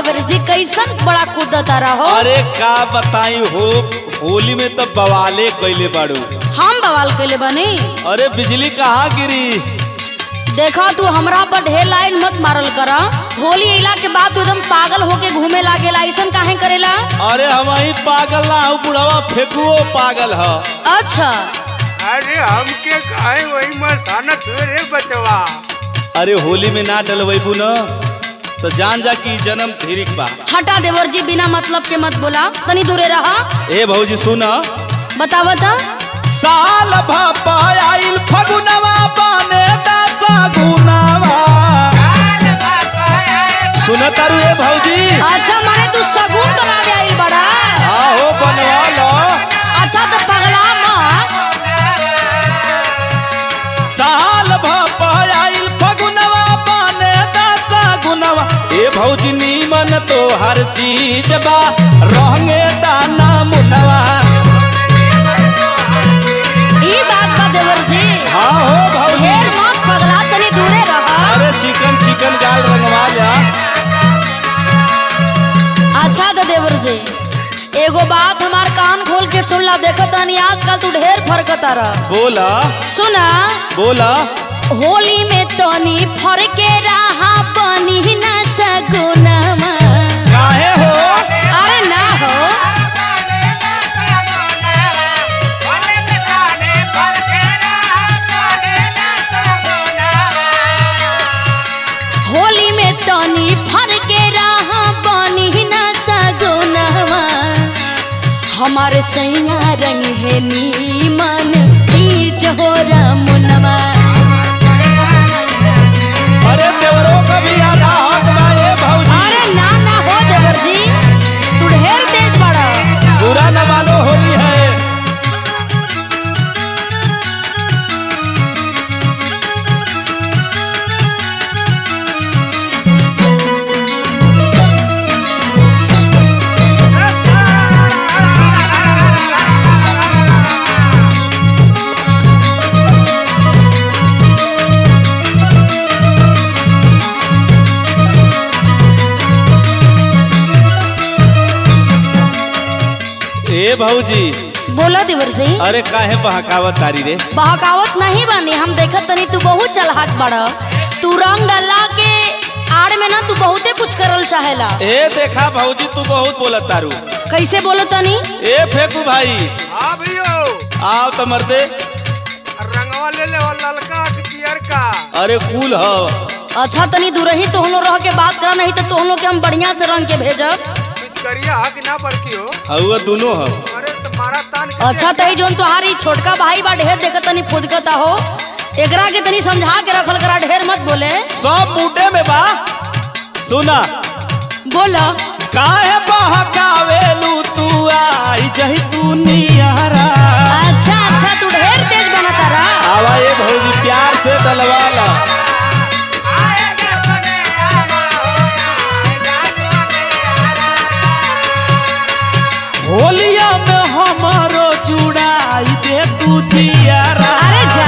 देवर जी कैसन बड़ा कूदता रहो। अरे का बताई हो, होली में तो बवाले कैले बाड़ू। हम बवाल कैले बनी? अरे बिजली कहाँ गिरी? देखा तू हमरा पर ढेर लाइन मत मारल करा। होली अइला के बाद तू एकदम पागल होके घूमे लागेला, ऐसन काहे करेला? अरे हम ही पागल ना हूँ, बुढ़वा फेकुओ पागल है। अच्छा अरे हमके काहे वही मस्ताना तुरे बचवा। अरे होली में ना डलवेबू न तो जान जा कि जन्म धीरिक बा। हटा देवर जी, बिना मतलब के मत बोला, तनी दूरे रहा। ए भौजी सुना, बता बता। साल भापा आइल फगुनवा बने दासा गुनवा। सुना तारू ए भौजी? अच्छा माने तू सगुन बनावे आइल बड़ा? आहो बनवा लो। अच्छा तो पगला मत। साल भापा आइल फगुनवा बने दासा गुनवा। ए भौजी नीमन तो हर चीज बा, रंगे दाना मुनवा। देवर जी हाँ हो भौजी, ढेर मत पगला, तनी दूरे रहा। अरे चिकन चिकन गाल रंगवा जा। अच्छा तो देवर जी एगो बात हमार कान खोल के सुन ला। देखो तनी आजकल तू ढेर फरकता रह। बोला सुना बोला। होली में तनी फरके रहा, बनी ना सगुनमा। काहे हो? अरे ना हो, होली में तनी फरके रहा, बनी ना सगुनवा। हमारे सैया रंग है नीमन चीज हो रमुनवा। अरे देवरों का भी आधा हक बा ए भौजी। अरे ना ना हो देवर जी, तू ढेर तेज बड़ा। बुरा न मानो, होली है। ए भौजी बोला देवर जी। अरे काहे बहकावत तारी रे? बहकावत नहीं बानी, हम देखत तनी तू बहुत चलहाक बड़ा। तू रंग डाला के आड़ में ना तू बहुते कुछ करल चाहेला। ए देखा भौजी, तू बहुत बोलत तारू। कैसे बोलो तनी? ए फेकू भाई, हाँ भैया आओ तो मर्दे। रंगवा ले ले वो ललका कि पियर का। अरे कूल हो। अच्छा तनी दूर ही तो हम लोग रह के बात करा, नहीं तो तुम लोग के हम बढ़िया से रंग के भेजब। करिया कि ना बड़की हो? हउआ दोनों हो। अरे तुम्हारा तान के अच्छा तही जोन तुहारी छोटका भाई बा ढेर देखत तनी फुदकता हो, एकरा के तनी समझा के रखल करा, ढेर मत बोले। सब मुंडे में बा। सुना बोला। काहे बहकावेलू तू, आई जही तू नियारा। अच्छा अच्छा तू ढेर तेज बनता रहा। आवा ए भौजी, प्यार से डलवा ला। होलिया में हमारो जुड़ाई दे तू जियारा। अरे जा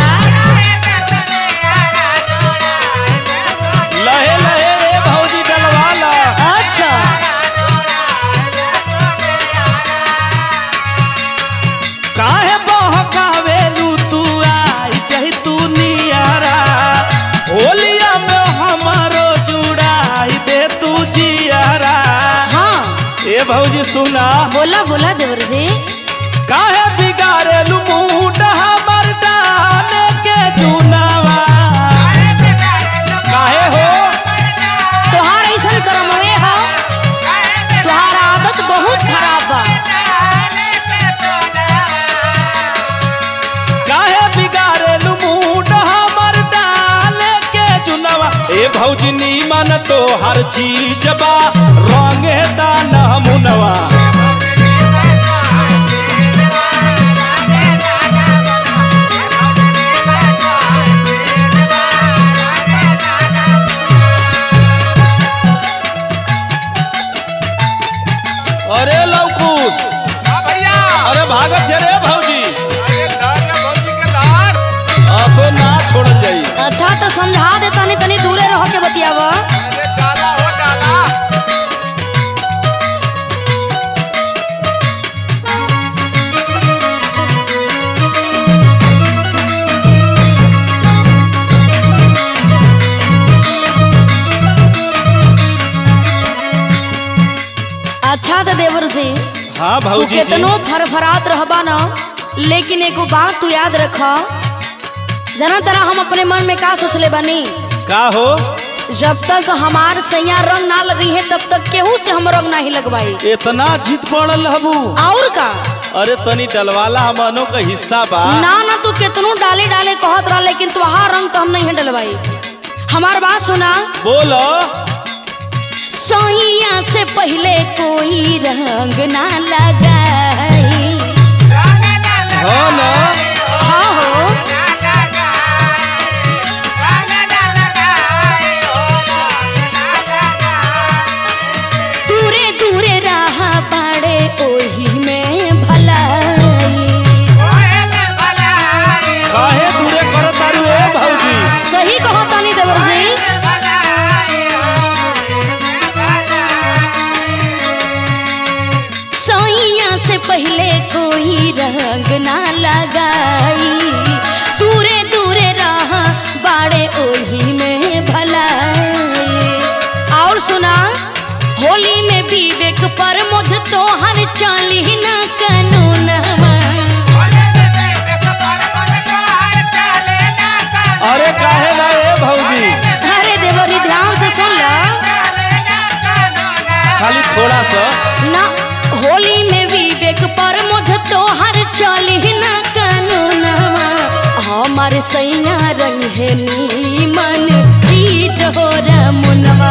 लहे लहे ए भौजी डलवा ला। अच्छा काहे बहकावेलू तू, आई जही तू नियारा। होलिया में हमारो जुड़ाई दे तू जियारा। हाँ ए भौजी सुना, बोला बोला देवर जी। काहे बिगाड़ेलू मूड हमर डाले के चुनावा। काहे हो? तोहार ऐसा करमवे हो, तोहार आदत बहुत खराब बा। काहे बिगाड़ेलू मूड हमर डाले के चुनावा। ए भौजी नीमन तो हर चीज बा, रंगे दाना मुनवा। अरे लवकुश, हाँ भैया। अरे भागत है रे भौजी। अरे दार ना भौजी के दार। असो ना छोड़ल जाई। अच्छा तो समझा दे तनी, तनी दूरे रह के बतियावा। अरे डाला हो डाला। अच्छा से देवर जी हाँ तू भौजी जी। केतनो फरफरात रहबा ना, लेकिन एगो बात तू याद रख, जना तरह हम अपने मन में का सोचले बानी, का हो? जब तक हमार सैया रंग ना लगी है तब तक केहू से हम रंग नहीं लगवाई। इतना जीत पड़ल हबू? और का? अरे तनी डलवाला हमनो का हिस्सा बा। ना तू केतनो डाले डाले कहत रहा, लेकिन तुहार रंग तो हम नहीं डलवाई। हमार बात सुना। बोलो। सैया से पहले कोई रंग ना लगाई। हो ना? हाँ हो। दूरे दूरे रहा बाड़े ओही में भलाई। काहे दूरे करत तारू ए भौजी? सही कहो तानी देवर जी। सैया से पहले कोई रंग ना लगाई, दूरे दूरे रहा बाड़े ओही में भलाई। और सुना, होली में विवेक पर मुध तो हर चाली ना कानून। अरे काहे ना ए भौजी? अरे देवरी ध्यान से सुन ला। खाली थोड़ा सा ना, होली में विवेक पर मुध तो हर चाली ना कानून। हमारे सैया रंग है नीमन चीज हो रमुनवा।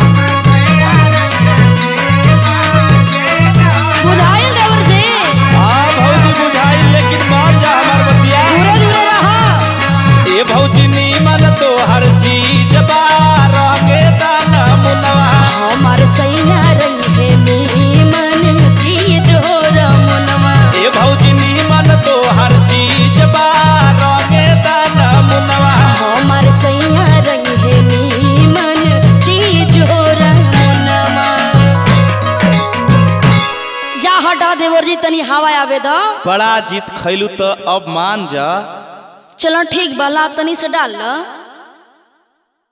बुझाइल देवर जी? हाँ भौजी बुझाई, लेकिन मान जा हमार बतिया। दूरे दूरे रहा। ए भौजी नीमन तो हर चीज बा, रंगे दाना मुनवा। हमार सैया रंग है नीमन चीज हो रमुनवा। ए भौजी नीमन तो हर चीज बा, रंगे दाना मुनवा। हमार सैया रंग है नीमन चीज हो रमुनवा। जा हटा देवर जी, तनी हवा आवे दो। बड़ा जीत खैलू तो अब मान जा। चलो ठीक बा, ला तनी से डाल ला।